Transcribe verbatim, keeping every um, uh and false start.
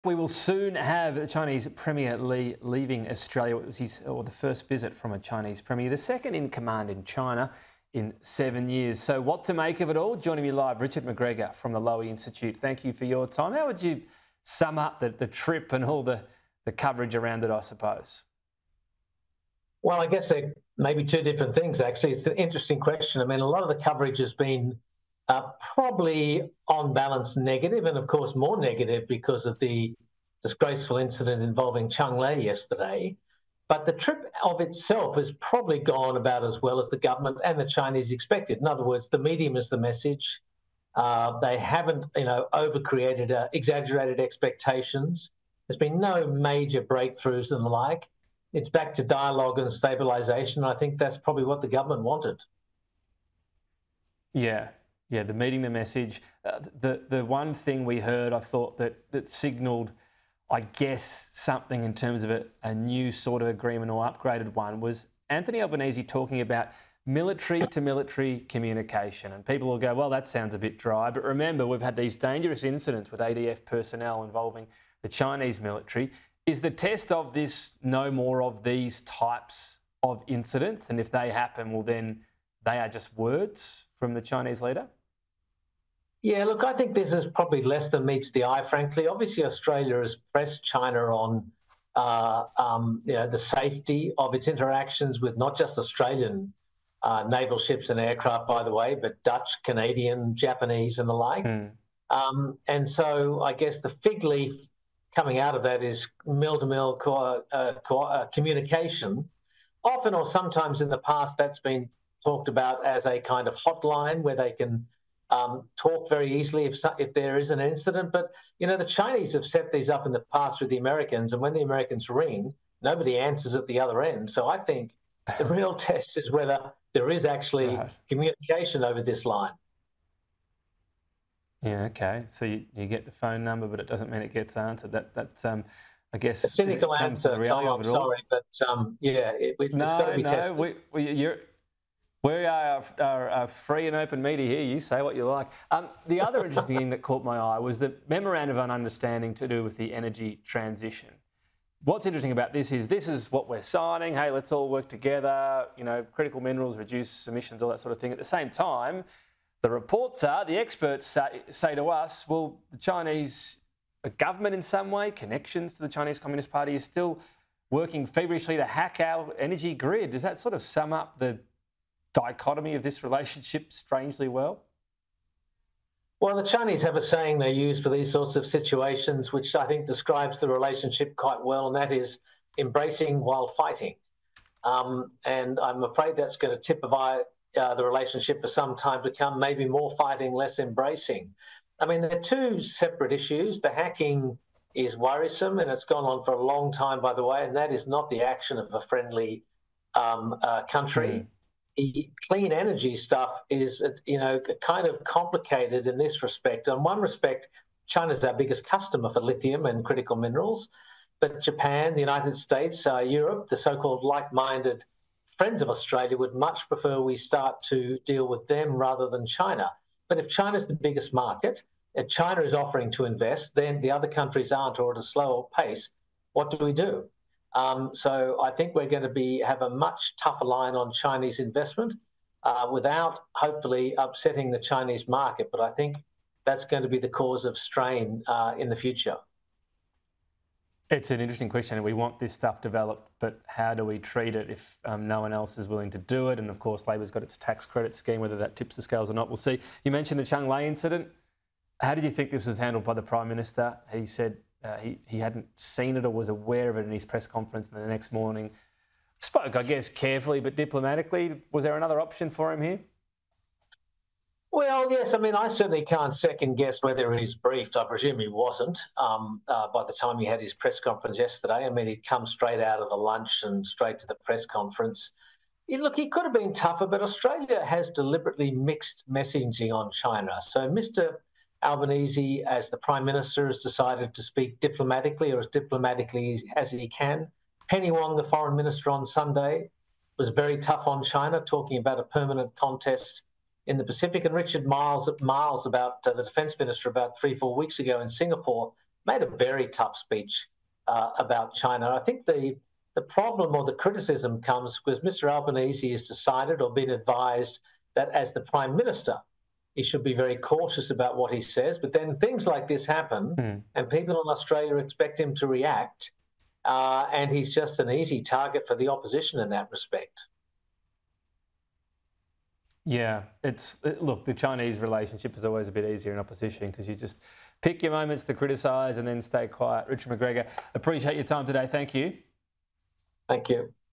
We will soon have the Chinese Premier Li leaving Australia. It was his, or the first visit from a Chinese Premier, the second in command in China in seven years. So what to make of it all? Joining me live, Richard McGregor from the Lowy Institute. Thank you for your time. How would you sum up the, the trip and all the, the coverage around it, I suppose? Well, I guess they're maybe two different things, actually. It's an interesting question. I mean, a lot of the coverage has been uh, probably on balance negative, and of course more negative because of the disgraceful incident involving Cheng Lei yesterday. But the trip of itself has probably gone about as well as the government and the Chinese expected. In other words, the medium is the message. Uh, they haven't, you know, over-created, uh, exaggerated expectations. There's been no major breakthroughs and the like. It's back to dialogue and stabilisation. I think that's probably what the government wanted. Yeah, yeah, the meeting, the message. Uh, the the one thing we heard, I thought, that, that signalled, I guess, something in terms of a, a new sort of agreement or upgraded one was Anthony Albanese talking about military to military communication. And people will go, well, that sounds a bit dry. But remember, we've had these dangerous incidents with A D F personnel involving the Chinese military. Is the test of this no more of these types of incidents? And if they happen, well, then they are just words from the Chinese leader? Yeah, look, I think this is probably less than meets the eye, frankly. Obviously, Australia has pressed China on uh, um, you know, the safety of its interactions with not just Australian uh, naval ships and aircraft, by the way, but Dutch, Canadian, Japanese and the like. Mm. Um, and so I guess the fig leaf coming out of that is mill-to-mill co uh, co uh, communication. Often or sometimes in the past, that's been talked about as a kind of hotline where they can um, talk very easily if, if there is an incident. But, you know, the Chinese have set these up in the past with the Americans, and when the Americans ring, nobody answers at the other end. So I think the real test is whether there is actually right. communication over this line. Yeah, okay. So you, you get the phone number, but it doesn't mean it gets answered. That that's um, I guess a cynical answer. Tom, I'm sorry, but um, yeah, it, it's no, got to be no, tested. We, we, you're, we are a free and open media here. You say what you like. Um, the other interesting thing that caught my eye was the memorandum of understanding to do with the energy transition. What's interesting about this is this is what we're signing. Hey, let's all work together. You know, critical minerals, reduce emissions, all that sort of thing. At the same time, the reports are, the experts say, say to us, well, the Chinese the government in some way, connections to the Chinese Communist Party, is still working feverishly to hack our energy grid. Does that sort of sum up the dichotomy of this relationship strangely well? Well, the Chinese have a saying they use for these sorts of situations, which I think describes the relationship quite well, and that is embracing while fighting. Um, and I'm afraid that's going to typify Uh, the relationship for some time to come, maybe more fighting, less embracing. I mean, they're two separate issues. The hacking is worrisome, and it's gone on for a long time, by the way, and that is not the action of a friendly um, uh, country. Mm. The clean energy stuff is, you know, kind of complicated in this respect. In one respect, China's our biggest customer for lithium and critical minerals, but Japan, the United States, uh, Europe, the so-called like-minded friends of Australia would much prefer we start to deal with them rather than China. But if China's the biggest market, if China is offering to invest, then the other countries aren't, or at a slower pace, what do we do? Um, so I think we're going to be have a much tougher line on Chinese investment uh, without hopefully upsetting the Chinese market. But I think that's going to be the cause of strain uh, in the future. It's an interesting question. We want this stuff developed, but how do we treat it if um, no one else is willing to do it? And of course, Labor's got its tax credit scheme, whether that tips the scales or not, we'll see. You mentioned the Cheng Lei incident. How did you think this was handled by the Prime Minister? He said uh, he, he hadn't seen it or was aware of it in his press conference, and the next morning spoke, I guess, carefully but diplomatically. Was there another option for him here? Well, yes. I mean, I certainly can't second guess whether he's briefed. I presume he wasn't um, uh, by the time he had his press conference yesterday. I mean, he'd come straight out of the lunch and straight to the press conference. Yeah, look, he could have been tougher, but Australia has deliberately mixed messaging on China. So Mister Albanese, as the Prime Minister, has decided to speak diplomatically or as diplomatically as he can. Penny Wong, the Foreign Minister, on Sunday was very tough on China, talking about a permanent contest in the Pacific. And Richard Miles, Miles about uh, the Defence Minister, about three, four weeks ago in Singapore, made a very tough speech uh, about China. I think the the problem or the criticism comes because Mister Albanese has decided or been advised that as the Prime Minister, he should be very cautious about what he says. But then things like this happen, mm. and people in Australia expect him to react, uh, and he's just an easy target for the opposition in that respect. Yeah, it's it, look, the Chinese relationship is always a bit easier in opposition because you just pick your moments to criticise and then stay quiet. Richard McGregor, appreciate your time today. Thank you. Thank you.